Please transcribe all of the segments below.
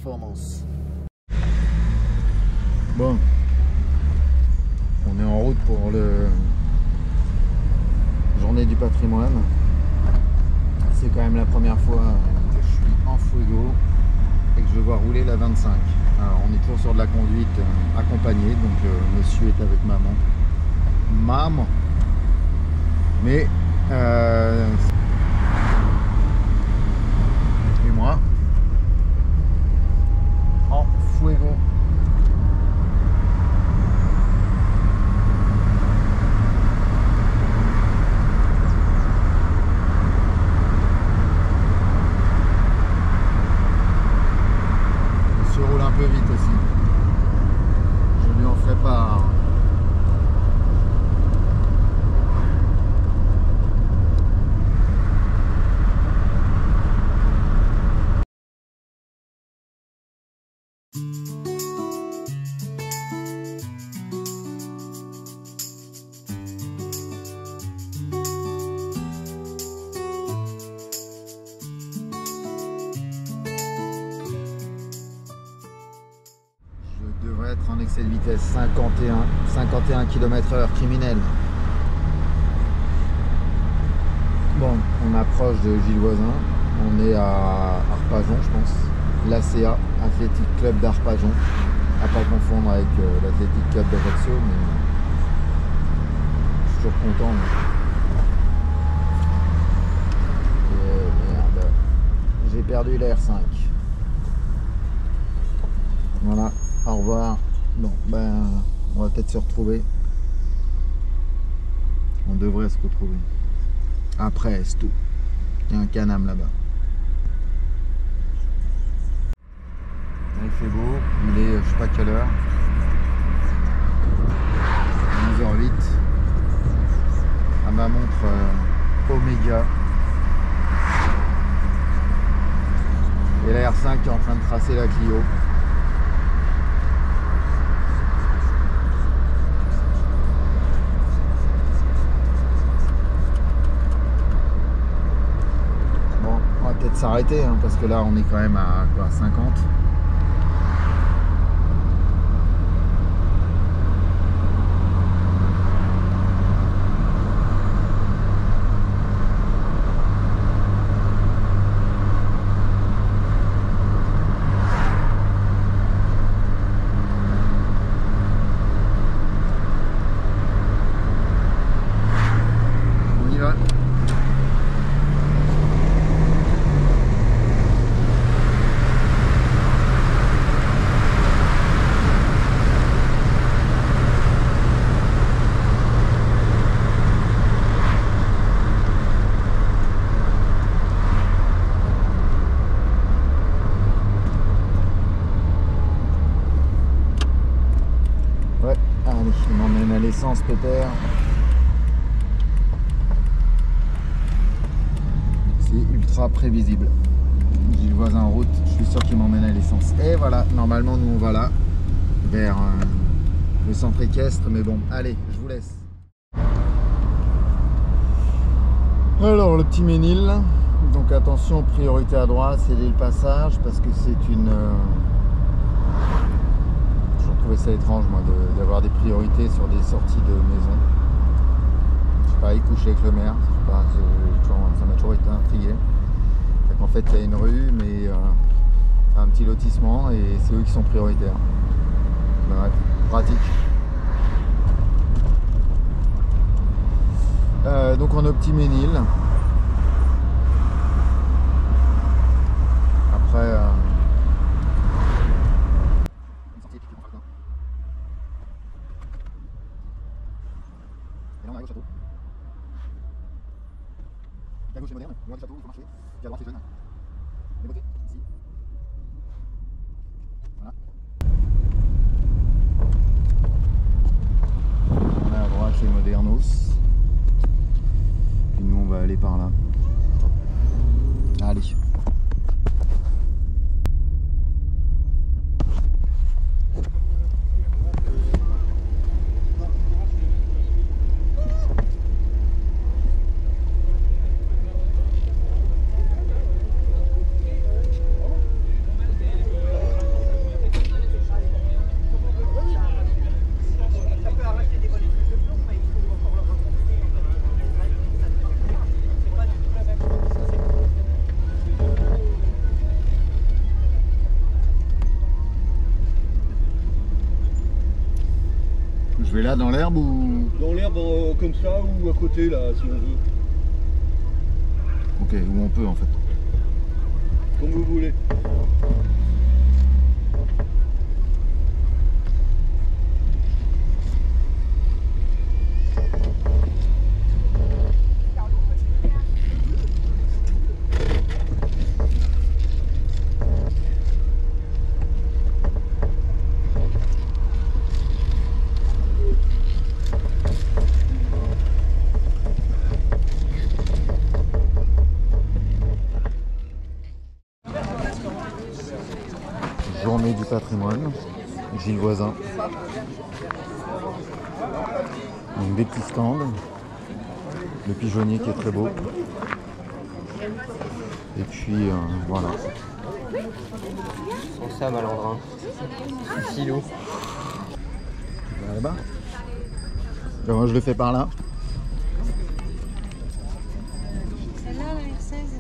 performance. Bon, on est en route pour le journée du patrimoine. C'est quand même la première fois que je suis en Fuego et que je vois rouler la 25. Alors on est toujours sur de la conduite accompagnée, donc monsieur est avec maman, mais et moi en Fuego. Monsieur roule un peu vite aussi, je lui en ferai part. Je devrais être en excès de vitesse, 51 km/h criminel. Bon, on approche de Gilles Voisin, on est à Arpajon je pense, l'ACA, Athletic Club d'Arpajon, à pas confondre avec l'Athletic Club d'Ajaccio, mais je suis toujours content. Et merde, j'ai perdu la R5. Voilà, au revoir. Bon, ben, on va peut-être se retrouver. On devrait se retrouver. Après, c'est tout. Il y a un Can-Am là-bas. Il fait beau, il est je sais pas quelle heure. 11h08. À ma montre Omega. Et la R5 qui est en train de tracer la Clio. Peut-être s'arrêter hein, parce que là on est quand même à quoi, 50. On y va. Ouais, allez, on m'emmène à l'essence, pépère. C'est ultra prévisible. J'ai le voisin en route, je suis sûr qu'il m'emmène à l'essence. Et voilà, normalement nous on va là, vers le centre équestre, mais bon, allez, je vous laisse. Alors le petit Ménil, donc attention, priorité à droite, c'est le passage, parce que c'est une... Je trouvais ça étrange moi d'avoir des priorités sur des sorties de maison. Je sais pas, y coucher avec le maire, je sais pas, ça m'a toujours été intrigué. En fait il y a une rue mais un petit lotissement et c'est eux qui sont prioritaires. Bref, pratique. Donc on est au petit Ménil. Après et là on arrive au château. À gauche c'est moderne, loin du château, il faut marcher. Et à droite c'est jeune. Les beautés, ici. Voilà. On est à droite chez Modernos. Et nous on va aller par là. Allez. Là, dans l'herbe ou... Dans l'herbe, comme ça, ou à côté, là, si on veut. Ok, où on peut en fait. Comme vous voulez. Journée du patrimoine, Gilles Voisin. Donc des petits stands, le pigeonnier qui est très beau. Et puis voilà. Sans ça, malandrin. Silo. Là-bas. Ben, moi je le fais par là. Celle-là, la R16.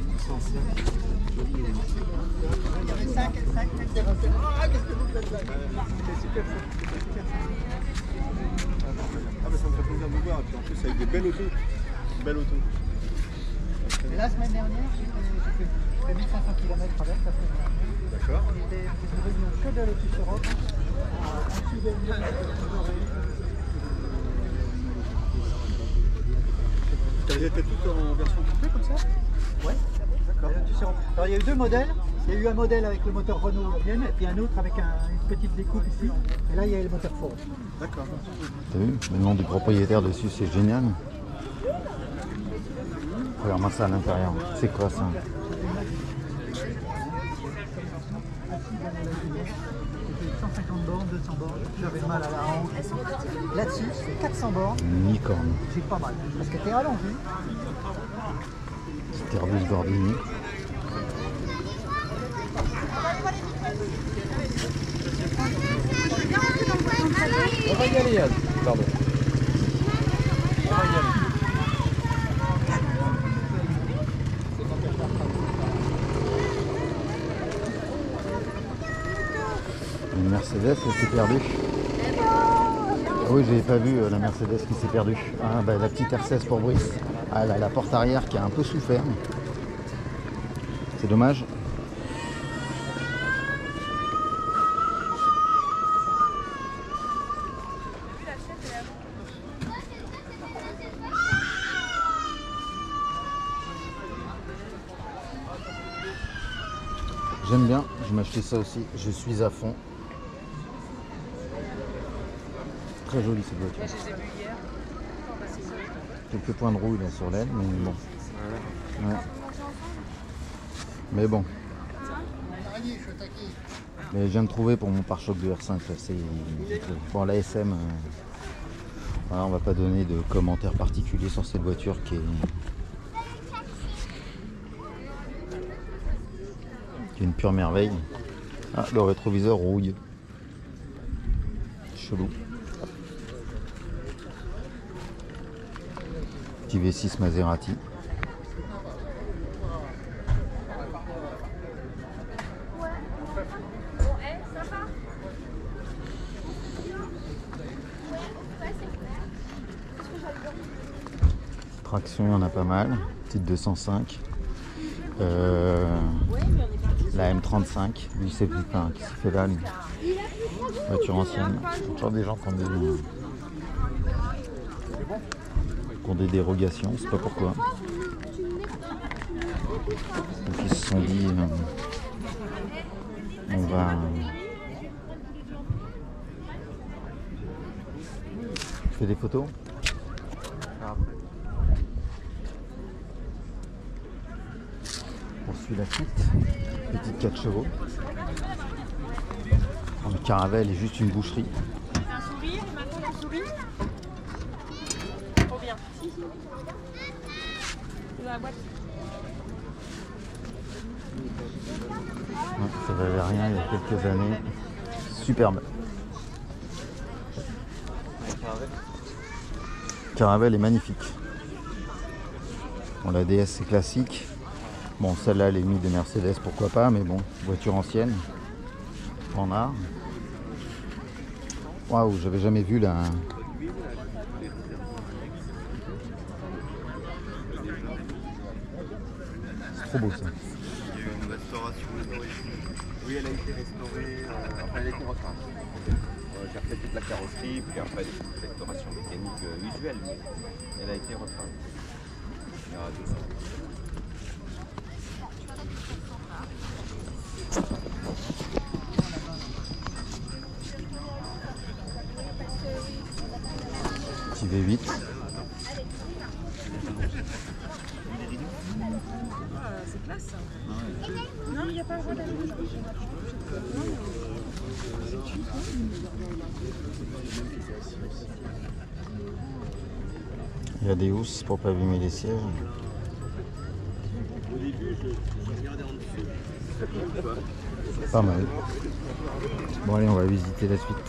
Ah bah ça me fait plaisir de vous voir, et puis en plus avec des belles autos. Belle auto. Et la semaine dernière, j'ai fait 1500 km avec la semaine dernière. D'accord. C'était une réunion que de Lotus Europe. En dessous de Elles étaient toutes en version coupée comme ça? Ouais, d'accord. Lotus Europe. Alors il y a eu deux modèles. Il y a eu un modèle avec le moteur Renault Vienne et puis un autre avec une petite découpe ici. Et là, il y a le moteur Ford. D'accord. T'as vu? Le nom du propriétaire dessus, c'est génial. Regarde-moi ça à l'intérieur. C'est quoi ça? C'était 150 bornes, 200 bornes. J'avais mal à la hanche. Là-dessus, c'est 400 bornes. Une licorne. J'ai pas mal. Parce que t'es allongé. Petit Airbus Gordini. On va y aller, Anne. Pardon. On va y aller. Une Mercedes, elle s'est perdue. Ah oui, j'avais pas vu la Mercedes qui s'est perdue. Ah, bah, la petite R16 pour Brice. Ah, elle a la porte arrière qui a un peu souffert. C'est dommage. J'aime bien, je vais m'acheter ça aussi, je suis à fond. Très jolie cette voiture. Là, je les ai vus hier. Quelques points de rouille là sur l'aile, mais bon. Ouais. Mais bon. Mais je viens de trouver pour mon pare-choc de R5 là, c'est bon, la SM. Voilà, on va pas donner de commentaires particuliers sur cette voiture qui est une pure merveille. Ah, le rétroviseur rouille. Chelou. Petit V6 Maserati. Traction, il y en a pas mal. Petite 205. La M35, lui c'est plus plein, qui s'est fait là, lui. Voiture ancienne. Toujours des gens qui ont des dérogations, je sais pas pourquoi. Donc ils se sont dit on va tu fais des photos? On suit la suite. Petite 4 chevaux. Le Caravelle est juste une boucherie. Un sourire, maintenant on sourit. Trop bien. Dans la boîte. Ouais, ça valait rien il y a quelques années. Superbe. Caravelle est magnifique. Bon, la DS c'est classique. Bon, celle-là, elle est mise de Mercedes, pourquoi pas, mais bon, voiture ancienne, en art. Waouh, j'avais jamais vu trop beau ça. Il y a eu une restauration d'origine. Oui, elle a été restaurée, enfin elle a été repeinte. J'ai refait toute la carrosserie, puis après des restaurations mécaniques usuelles, mais elle a été repeinte. Il y a 2 ans. Petit V8. C'est classe ça. Non, il n'y a pas le droit d'aller. Il y a des housses pour pas abîmer les sièges. Au début, je regardais en dessous. Pas mal. Bon allez, on va visiter la suite.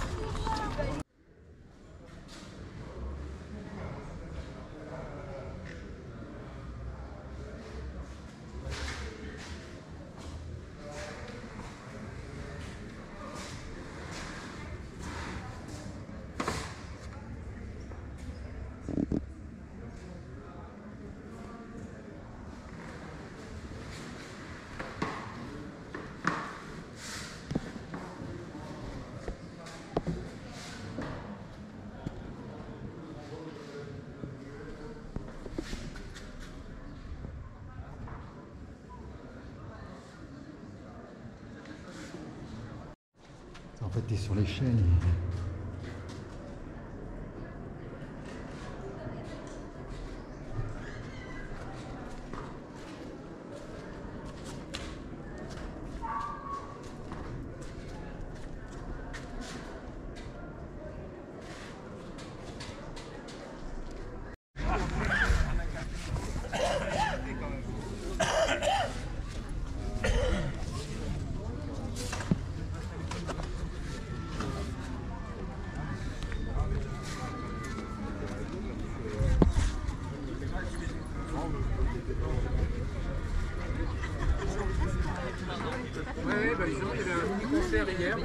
En fait, t'es sur l'échelle. concert hier.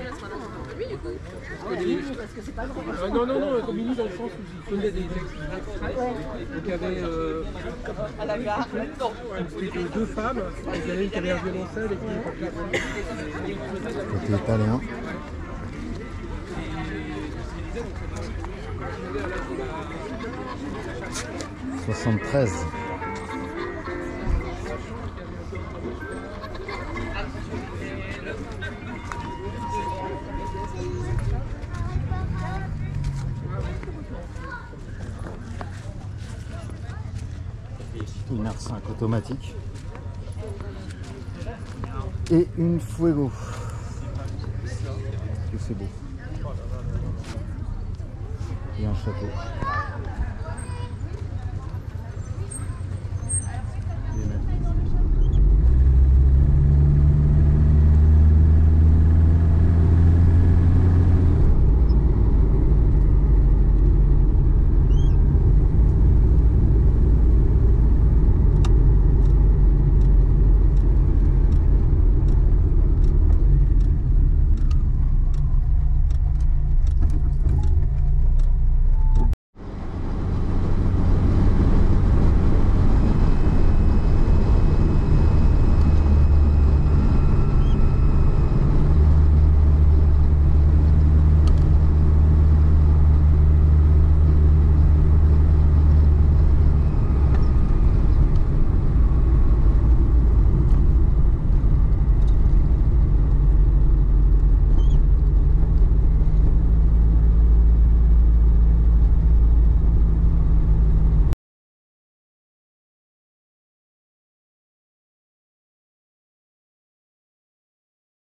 Non, comme mini dans le sens où il faisait des extraits. Donc il y avait À la gare. c'était deux femmes, il y avait une qui avait un violoncelle et qui Côté italien. « 73 ». Une R5 automatique et une Fuego. Que c'est beau. Et un château.